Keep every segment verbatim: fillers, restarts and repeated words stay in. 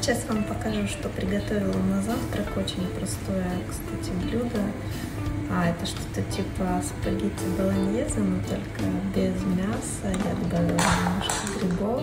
Сейчас вам покажу, что приготовила на завтрак. Очень простое, кстати, блюдо. А, это что-то типа спагетти болоньезе, но только без мяса. Я добавила немножко грибов.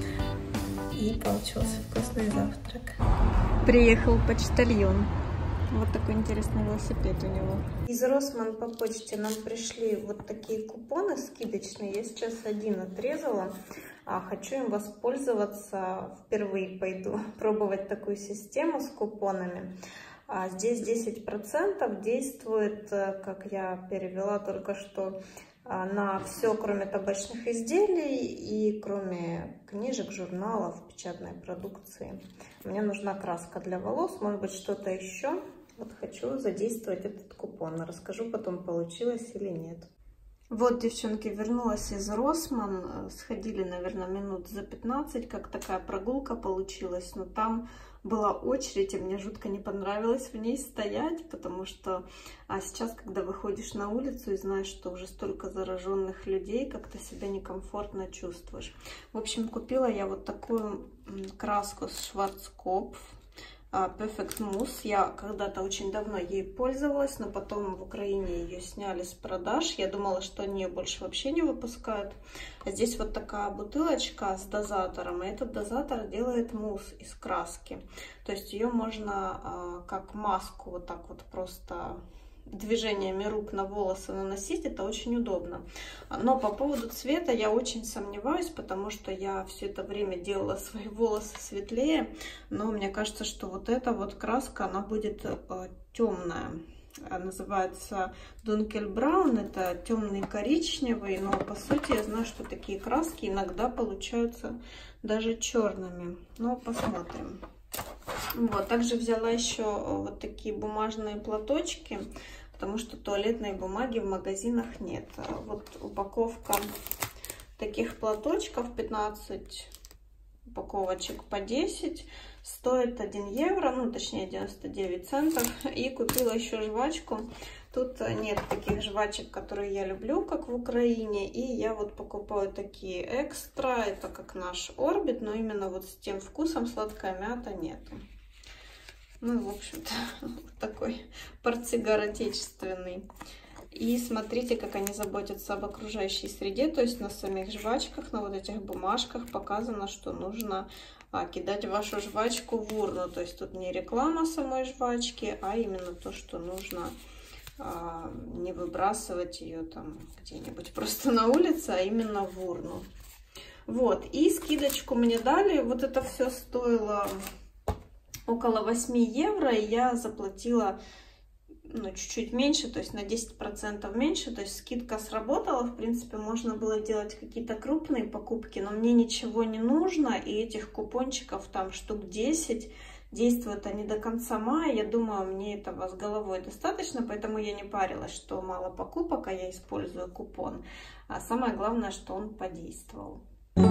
И получился вкусный завтрак. Приехал почтальон. Вот такой интересный велосипед у него. Из Rossmann по почте нам пришли вот такие купоны скидочные. Я сейчас один отрезала. А хочу им воспользоваться. Впервые пойду пробовать такую систему с купонами. А здесь десять процентов действует, как я перевела только что, на все, кроме табачных изделий и кроме книжек, журналов, печатной продукции. Мне нужна краска для волос, может быть, что-то еще. Вот хочу задействовать этот купон. Расскажу потом, получилось или нет. Вот, девчонки, вернулась из Rossmann. Сходили, наверное, минут за пятнадцать. Как такая прогулка получилась. Но там была очередь, и мне жутко не понравилось в ней стоять. Потому что а сейчас, когда выходишь на улицу и знаешь, что уже столько зараженных людей, как-то себя некомфортно чувствуешь. В общем, купила я вот такую краску с Schwarzkopf. Perfect Mousse. Я когда-то очень давно ей пользовалась, но потом в Украине ее сняли с продаж. Я думала, что они ее больше вообще не выпускают. А здесь вот такая бутылочка с дозатором. И этот дозатор делает мусс из краски. То есть ее можно как маску вот так вот просто движениями рук на волосы наносить. Это очень удобно. Но по поводу цвета я очень сомневаюсь, потому что я все это время делала свои волосы светлее. Но мне кажется, что вот эта вот краска, она будет э, темная. Называется Dunkelbraun. Это темный коричневый. Но по сути я знаю, что такие краски иногда получаются даже черными. Но посмотрим. Вот, также взяла еще вот такие бумажные платочки, потому что туалетной бумаги в магазинах нет. Вот упаковка таких платочков, пятнадцать упаковочек по десять, стоит один евро, ну точнее девяносто девять центов. И купила еще жвачку. Тут нет таких жвачек, которые я люблю, как в Украине. И я вот покупаю такие экстра. Это как наш Орбит, но именно вот с тем вкусом сладкая мята нету. Ну, в общем-то, вот такой портсигар отечественный. И смотрите, как они заботятся об окружающей среде. То есть на самих жвачках, на вот этих бумажках показано, что нужно а, кидать вашу жвачку в урну. То есть тут не реклама самой жвачки, а именно то, что нужно а, не выбрасывать ее там где-нибудь просто на улице, а именно в урну. Вот, и скидочку мне дали. Вот это все стоило около восьми евро, и я заплатила ну, чуть-чуть меньше, то есть на десять процентов меньше, то есть скидка сработала. В принципе, можно было делать какие-то крупные покупки, но мне ничего не нужно, и этих купончиков там штук десять. Действуют они до конца мая. Я думаю, мне этого с головой достаточно, поэтому я не парилась, что мало покупок, а я использую купон. А самое главное, что он подействовал.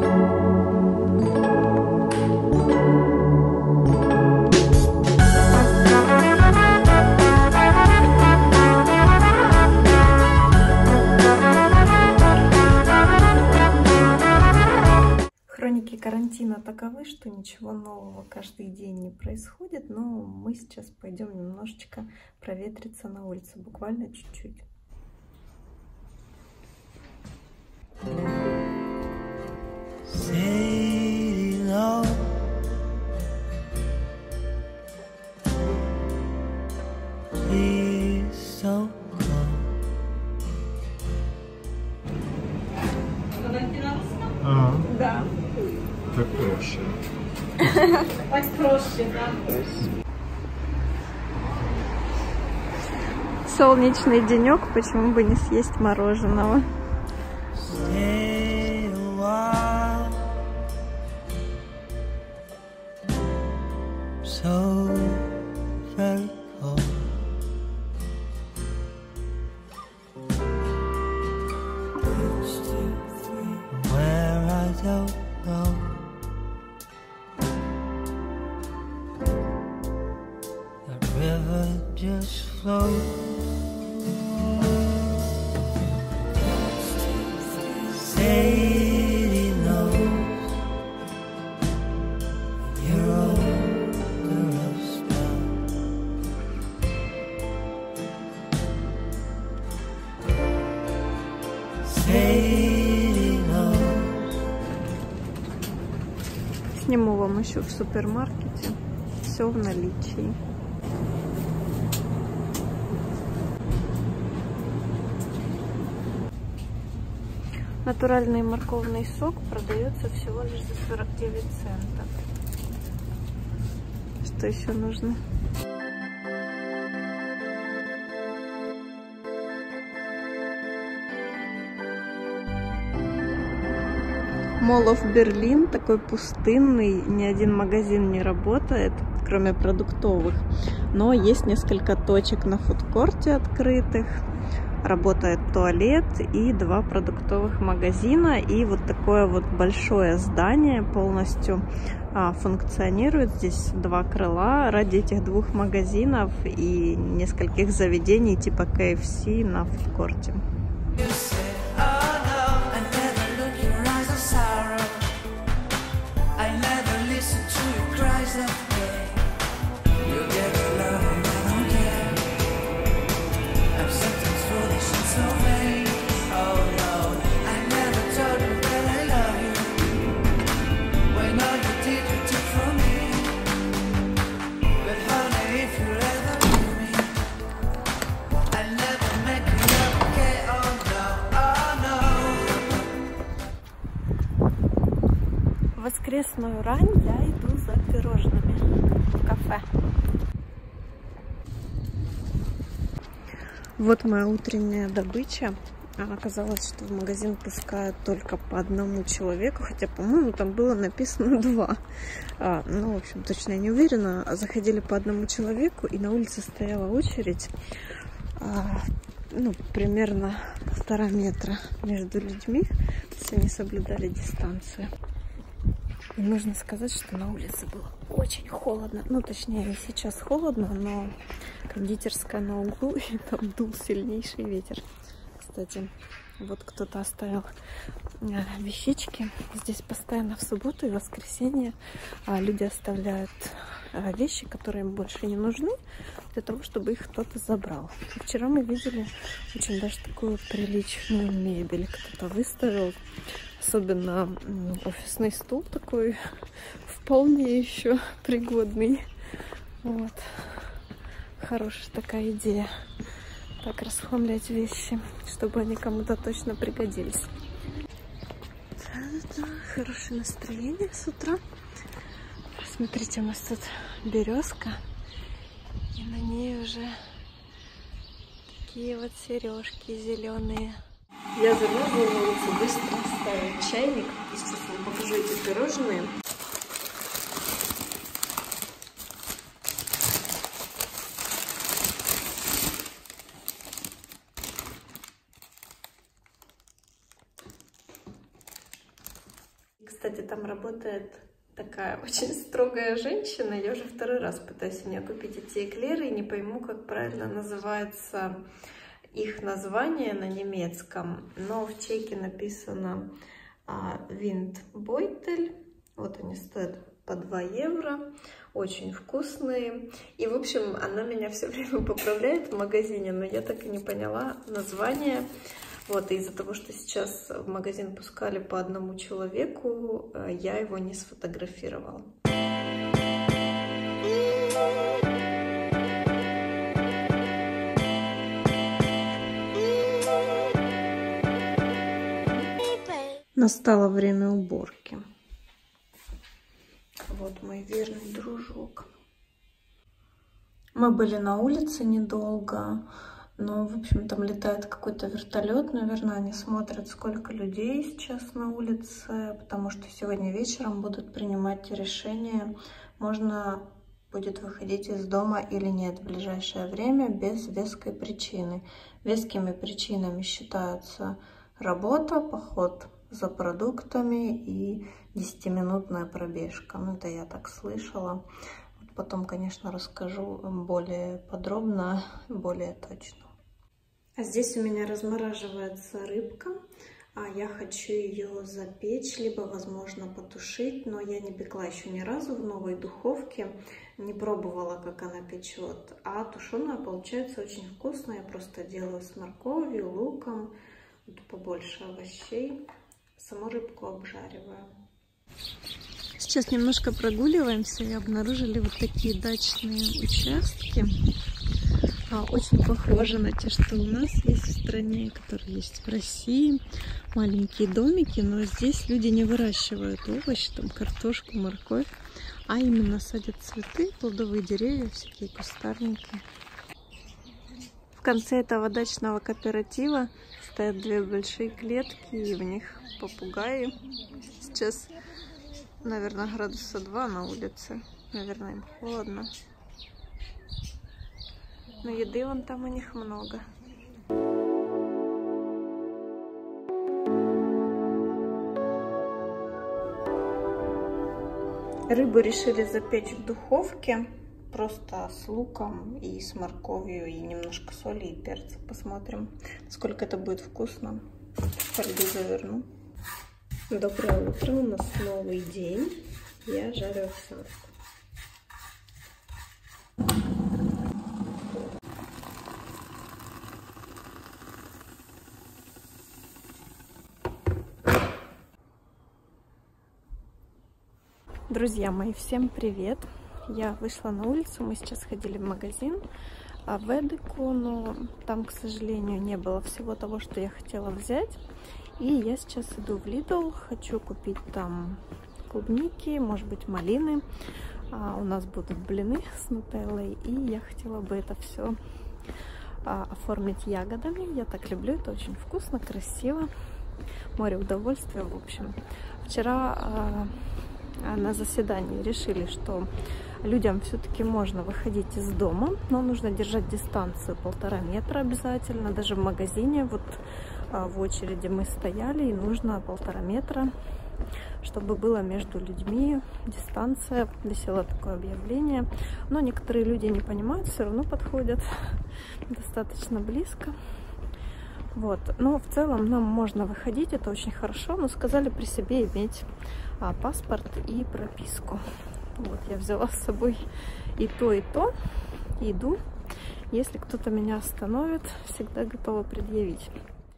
Хроники карантина таковы, что ничего нового каждый день не происходит, но мы сейчас пойдем немножечко проветриться на улице, буквально чуть-чуть. А, да. Так проще. Так проще, да. Солнечный денек, почему бы не съесть мороженого? Just flow. Sadie knows you're all вам еще в супермаркете. Все в наличии. Натуральный морковный сок продается всего лишь за сорок девять центов. Что еще нужно? Mall of Berlin такой пустынный, ни один магазин не работает, кроме продуктовых. Но есть несколько точек на фудкорте открытых. Работает туалет и два продуктовых магазина. И вот такое вот большое здание полностью а, функционирует. Здесь два крыла ради этих двух магазинов и нескольких заведений типа кей эф си на фудкорте. В воскресную рань я иду за пирожными в кафе. Вот моя утренняя добыча. Оказалось, что в магазин пускают только по одному человеку, хотя, по-моему, там было написано два. А, ну, в общем, точно я не уверена. Заходили по одному человеку, и на улице стояла очередь, а, ну, примерно полтора метра между людьми. То есть они соблюдали дистанцию. И нужно сказать, что на улице было очень холодно. Ну, точнее, сейчас холодно, но кондитерская на углу, и там дул сильнейший ветер. Кстати, вот кто-то оставил вещички. Здесь постоянно в субботу и воскресенье люди оставляют вещи, которые им больше не нужны, для того, чтобы их кто-то забрал. Вчера мы видели очень даже такую приличную мебель. Кто-то выставил, особенно офисный стул такой, вполне еще пригодный. Вот. Хорошая такая идея. Так расхламлять вещи, чтобы они кому-то точно пригодились. Да-да-да, хорошее настроение с утра. Смотрите, у нас тут березка, и на ней уже такие вот сережки зеленые. Я замерзла на улице, быстро ставить чайник. И сейчас вам покажу эти пирожные. Кстати, там работает такая очень строгая женщина. Я уже второй раз пытаюсь у нее купить эти эклеры и не пойму, как правильно называется их название на немецком. Но в чеке написано а, Windbeutel. Вот они стоят по два евро. Очень вкусные. И, в общем, она меня все время поправляет в магазине, но я так и не поняла название. Вот, и из-за того, что сейчас в магазин пускали по одному человеку, я его не сфотографировала. Настало время уборки. Вот мой верный дружок. Мы были на улице недолго. Но, в общем, там летает какой-то вертолет. Наверное, они смотрят, сколько людей сейчас на улице, потому что сегодня вечером будут принимать решение, можно будет выходить из дома или нет в ближайшее время без веской причины. Вескими причинами считаются работа, поход за продуктами и десятиминутная пробежка. Ну, это я так слышала. Потом, конечно, расскажу более подробно, более точно. А здесь у меня размораживается рыбка. А я хочу ее запечь, либо, возможно, потушить. Но я не пекла еще ни разу в новой духовке. Не пробовала, как она печет. А тушеная получается очень вкусно. Я просто делаю с морковью, луком. Вот побольше овощей. Саму рыбку обжариваю. Сейчас немножко прогуливаемся и обнаружили вот такие дачные участки. Очень похожи на те, что у нас есть в стране, которые есть в России. Маленькие домики, но здесь люди не выращивают овощи, там картошку, морковь, а именно садят цветы, плодовые деревья, всякие кустарники. В конце этого дачного кооператива стоят две большие клетки, и в них попугаи. Сейчас, наверное, градуса два на улице. Наверное, им холодно. Но еды вон там у них много. Рыбу решили запечь в духовке. Просто с луком и с морковью, и немножко соли и перца. Посмотрим, сколько это будет вкусно. В фольгу заверну. Доброе утро, у нас новый день. Я жарю овсянку. Друзья мои, всем привет! Я вышла на улицу, мы сейчас ходили в магазин в Эдеку, но там, к сожалению, не было всего того, что я хотела взять. И я сейчас иду в Lidl, хочу купить там клубники, может быть, малины. А у нас будут блины с нутеллой, и я хотела бы это все а, оформить ягодами. Я так люблю, это очень вкусно, красиво, море удовольствия, в общем. Вчера а, на заседании решили, что людям все-таки можно выходить из дома, но нужно держать дистанцию полтора метра обязательно. Даже в магазине, вот в очереди мы стояли, и нужно полтора метра, чтобы было между людьми дистанция. Висело такое объявление, но некоторые люди не понимают, все равно подходят достаточно близко. Вот. Но в целом нам можно выходить, это очень хорошо, но сказали при себе иметь а, паспорт и прописку. Вот, я взяла с собой и то, и то. Иду. Если кто-то меня остановит, всегда готова предъявить.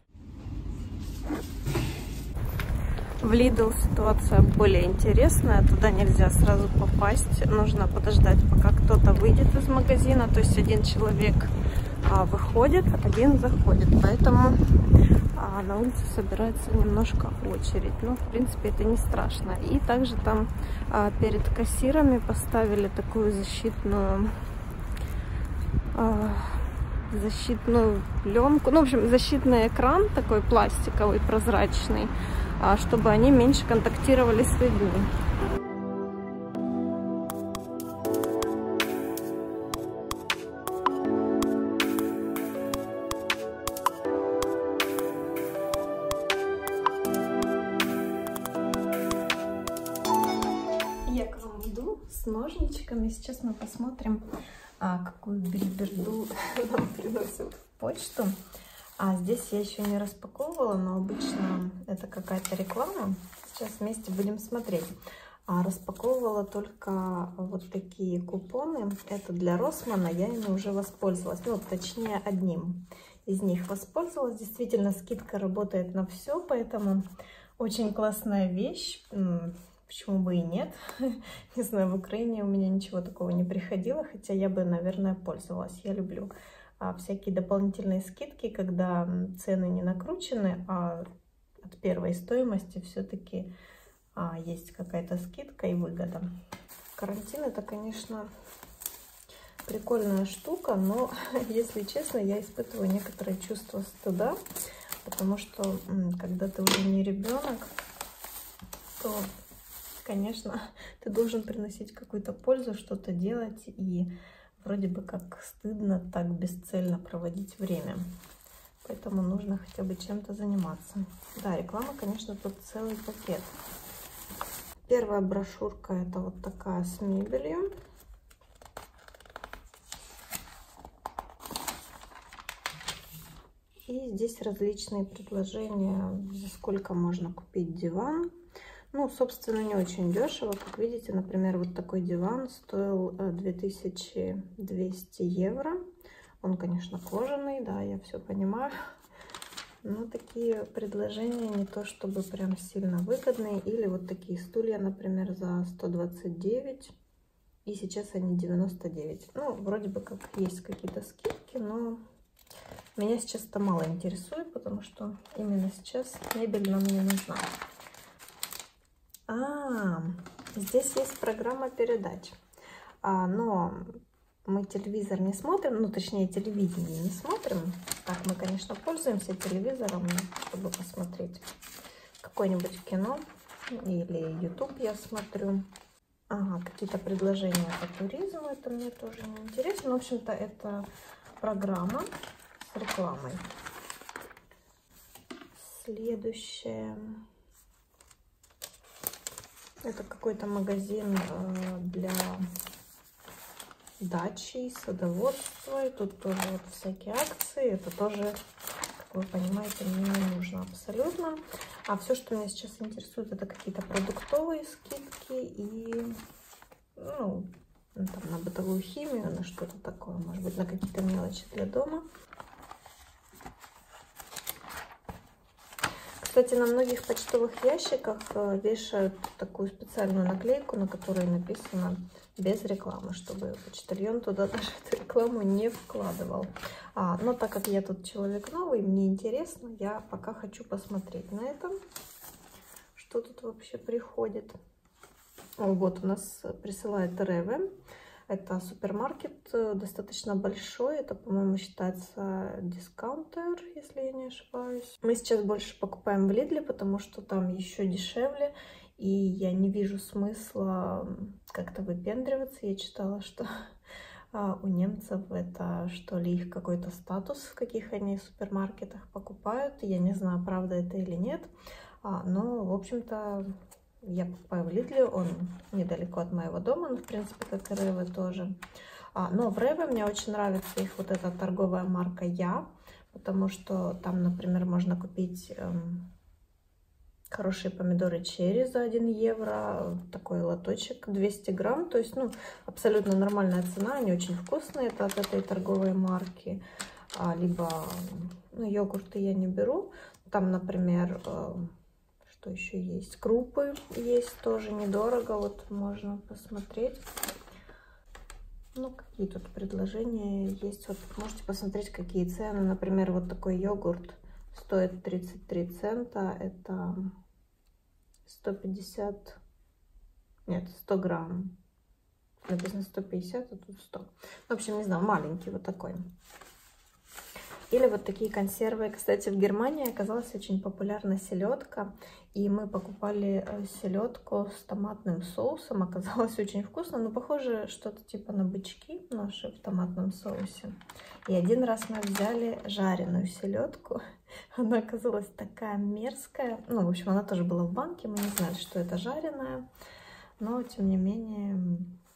В Lidl ситуация более интересная. Туда нельзя сразу попасть. Нужно подождать, пока кто-то выйдет из магазина. То есть один человек а, выходит, один заходит. Поэтому а, на улице собирается немножко очередь. Но, в принципе, это не страшно. И также там а, перед кассирами поставили такую защитную... А, защитную пленку, ну, в общем, защитный экран такой пластиковый, прозрачный, чтобы они меньше контактировали с людьми. Я к вам иду с ножничками. Сейчас мы посмотрим, А, какую бильберду нам приносят в почту. А здесь я еще не распаковывала, но обычно это какая-то реклама. Сейчас вместе будем смотреть. А, распаковывала только вот такие купоны. Это для Росмана, я ими уже воспользовалась. Ну, точнее, одним из них воспользовалась. Действительно, скидка работает на все, поэтому очень классная вещь. Почему бы и нет? Не знаю, в Украине у меня ничего такого не приходило, хотя я бы, наверное, пользовалась. Я люблю а, всякие дополнительные скидки, когда цены не накручены, а от первой стоимости все-таки а, есть какая-то скидка и выгода. Карантин — это, конечно, прикольная штука, но, если честно, я испытываю некоторое чувство стыда, потому что, когда ты уже не ребенок, то... Конечно, ты должен приносить какую-то пользу, что-то делать, и вроде бы как стыдно так бесцельно проводить время. Поэтому нужно хотя бы чем-то заниматься. Да, реклама, конечно, тут целый пакет. Первая брошюрка — это вот такая с мебелью. И здесь различные предложения, за сколько можно купить диван. Ну, собственно, не очень дешево. Как видите, например, вот такой диван стоил две тысячи двести евро. Он, конечно, кожаный, да, я все понимаю. Но такие предложения не то чтобы прям сильно выгодные. Или вот такие стулья, например, за сто двадцать девять. И сейчас они девяносто девять. Ну, вроде бы как есть какие-то скидки, но меня сейчас это мало интересует, потому что именно сейчас мебель нам не нужна. А, здесь есть программа передач. А, но мы телевизор не смотрим, ну, точнее, телевидение не смотрим. Так, мы, конечно, пользуемся телевизором, чтобы посмотреть какое-нибудь кино или YouTube я смотрю. Ага, какие-то предложения по туризму, это мне тоже не интересно. Но, в общем-то, это программа с рекламой. Следующее. Это какой-то магазин для дачи, садоводства. И тут тоже вот всякие акции. Это тоже, как вы понимаете, мне не нужно абсолютно. А все, что меня сейчас интересует, это какие-то продуктовые скидки и, ну, там, на бытовую химию, на что-то такое, может быть, на какие-то мелочи для дома. Кстати, на многих почтовых ящиках вешают такую специальную наклейку, на которой написано «без рекламы», чтобы почтальон туда даже эту рекламу не вкладывал. А, но так как я тут человек новый, мне интересно, я пока хочу посмотреть на это, что тут вообще приходит. О, вот у нас присылает Реве. Это супермаркет достаточно большой. Это, по-моему, считается дискаунтер, если я не ошибаюсь. Мы сейчас больше покупаем в Лидле, потому что там еще дешевле. И я не вижу смысла как-то выпендриваться. Я читала, что у немцев это, что ли, их какой-то статус, в каких они супермаркетах покупают. Я не знаю, правда это или нет. Но, в общем-то, я покупаю в Лидле, он недалеко от моего дома, ну, в принципе, как и Реве тоже. А, но в Реве мне очень нравится их вот эта торговая марка Я, потому что там, например, можно купить эм, хорошие помидоры черри за один евро, такой лоточек двести грамм, то есть, ну, абсолютно нормальная цена, они очень вкусные, это от этой торговой марки. А, либо, ну, йогурты я не беру, там, например, э, что еще есть? Крупы есть тоже недорого. Вот можно посмотреть. Ну, какие тут предложения есть. Вот можете посмотреть, какие цены. Например, вот такой йогурт стоит тридцать три цента. Это сто пятьдесят... Нет, сто грамм. Написано сто пятьдесят, а тут сто. В общем, не знаю, маленький вот такой. Или вот такие консервы. Кстати, в Германии оказалась очень популярна селедка. И мы покупали селедку с томатным соусом. Оказалось очень вкусно. Но похоже, что-то типа на бычки наши в томатном соусе. И один раз мы взяли жареную селедку. Она оказалась такая мерзкая. Ну, в общем, она тоже была в банке. Мы не знали, что это жареная. Но, тем не менее,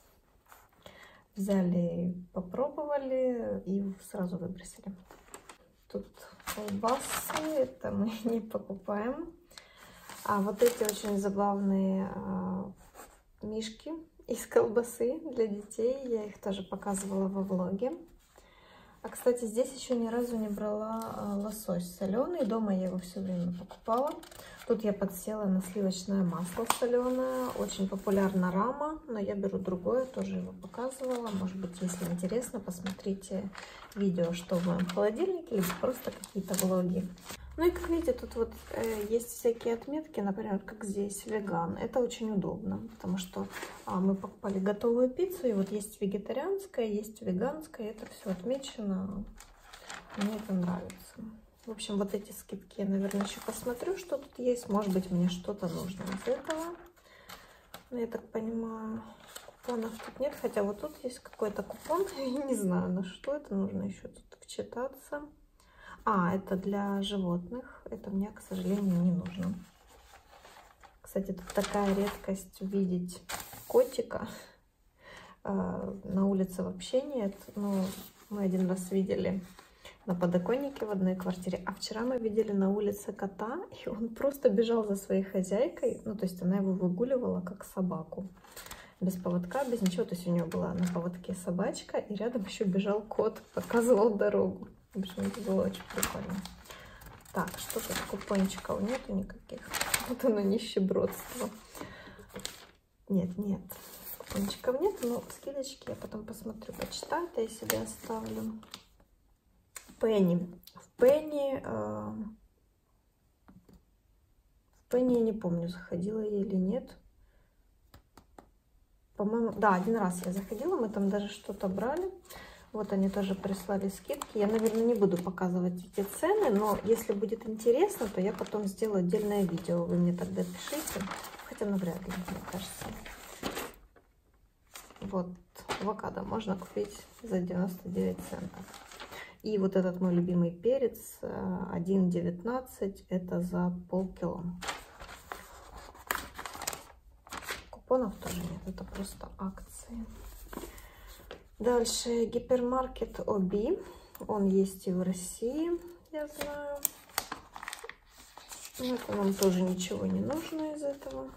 взяли, попробовали и сразу выбросили. Тут колбасы, это мы не покупаем. А вот эти очень забавные а, мишки из колбасы для детей. Я их тоже показывала во влоге. А, кстати, здесь еще ни разу не брала а, лосось соленый. Дома я его все время покупала. Тут я подсела на сливочное масло соленое. Очень популярна рама, но я беру другое, тоже его показывала. Может быть, если интересно, посмотрите видео, что в моем холодильнике, либо просто какие-то влоги. Ну и как видите, тут вот э, есть всякие отметки, например, как здесь веган. Это очень удобно, потому что а, мы покупали готовую пиццу, и вот есть вегетарианская, есть веганская, это все отмечено. Мне это нравится. В общем, вот эти скидки я, наверное, еще посмотрю, что тут есть. Может быть, мне что-то нужно из этого. Но я так понимаю, купонов тут нет. Хотя вот тут есть какой-то купон. Я не знаю, на что это нужно еще тут вчитаться. А, это для животных. Это мне, к сожалению, не нужно. Кстати, тут такая редкость увидеть котика. На улице вообще нет. Но мы один раз видели на подоконнике в одной квартире. А вчера мы видели на улице кота, и он просто бежал за своей хозяйкой. Ну, то есть она его выгуливала как собаку. Без поводка, без ничего. То есть у нее была на поводке собачка, и рядом еще бежал кот, показывал дорогу. В общем, это было очень прикольно. Так, что тут купончиков нету никаких. Вот оно нищебродство. Нет, нет. Купончиков нет, но скидочки я потом посмотрю, почитаю, это я себе оставлю. Пенни. В Пенни... Э, в Пенни я не помню, заходила я или нет. По-моему, да, один раз я заходила, мы там даже что-то брали. Вот они тоже прислали скидки. Я, наверное, не буду показывать эти цены, но если будет интересно, то я потом сделаю отдельное видео. Вы мне тогда пишите. Хотя навряд ли, мне кажется. Вот, авокадо можно купить за девяносто девять центов. И вот этот мой любимый перец один девятнадцать, это за полкило. Купонов тоже нет, это просто акции. Дальше гипермаркет Оби. Он есть и в России, я знаю. Но это нам тоже ничего не нужно из этого.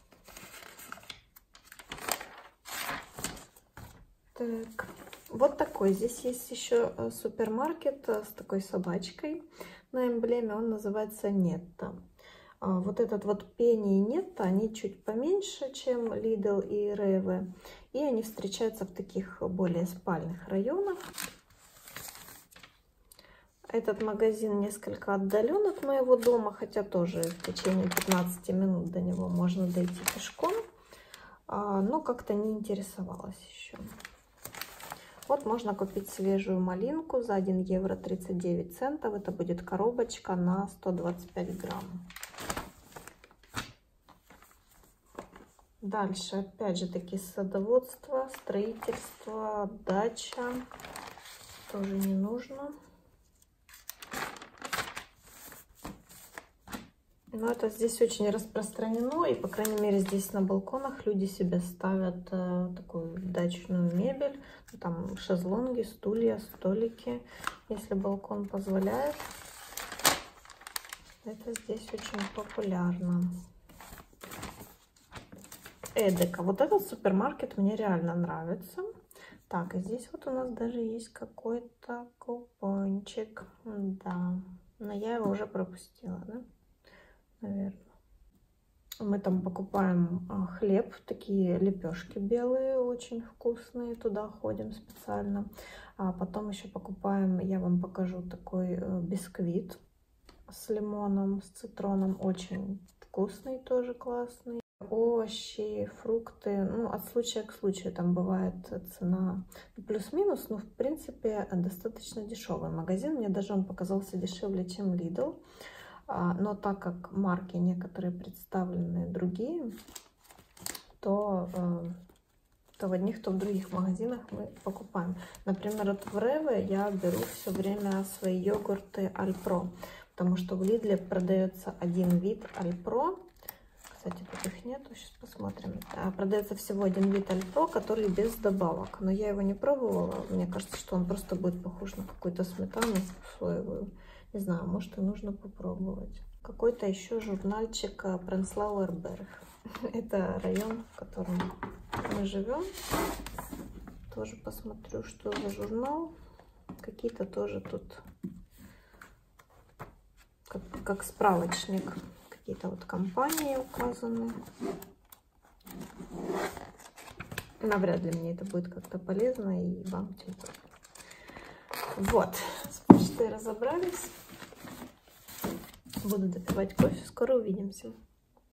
Так, вот такой. Здесь есть еще супермаркет с такой собачкой на эмблеме. Он называется Нетто. Вот этот вот Пенни и Нетто, они чуть поменьше, чем Лидл и Реве. И они встречаются в таких более спальных районах. Этот магазин несколько отдален от моего дома, хотя тоже в течение пятнадцати минут до него можно дойти пешком. Но как-то не интересовалась еще. Вот можно купить свежую малинку за один евро тридцать девять центов. Это будет коробочка на сто двадцать пять грамм. Дальше, опять же таки, садоводство, строительство, дача. Тоже не нужно. Но это здесь очень распространено. И, по крайней мере, здесь на балконах люди себе ставят э, такую дачную мебель. Там шезлонги, стулья, столики. Если балкон позволяет. Это здесь очень популярно. Эдека. Вот этот супермаркет мне реально нравится. Так, и здесь вот у нас даже есть какой-то купончик. Да, но я его уже пропустила, да? Наверное. Мы там покупаем хлеб, такие лепешки белые, очень вкусные. Туда ходим специально. А потом еще покупаем, я вам покажу, такой бисквит с лимоном, с цитроном. Очень вкусный, тоже классный. Овощи, фрукты, ну, от случая к случаю там бывает цена плюс-минус, но в принципе достаточно дешевый магазин. Мне даже он показался дешевле, чем Lidl. Но так как марки некоторые представлены другие, то, то в одних, то в других магазинах мы покупаем. Например, вот в Реве я беру все время свои йогурты Альпро, потому что в Лидле продается один вид Альпро. Кстати, тут их нету, сейчас посмотрим. Продается всего один вид Альпро, который без добавок. Но я его не пробовала. Мне кажется, что он просто будет похож на какую-то сметану соевую. Не знаю, может и нужно попробовать. Какой-то еще журнальчик Prenzlauer Berg. Это район, в котором мы живем. Тоже посмотрю, что за журнал. Какие-то тоже тут как, как справочник. Какие-то вот компании указаны. Навряд ли мне это будет как-то полезно, и вам тем более. Вот, с почтой разобрались. Буду допивать кофе. Скоро увидимся.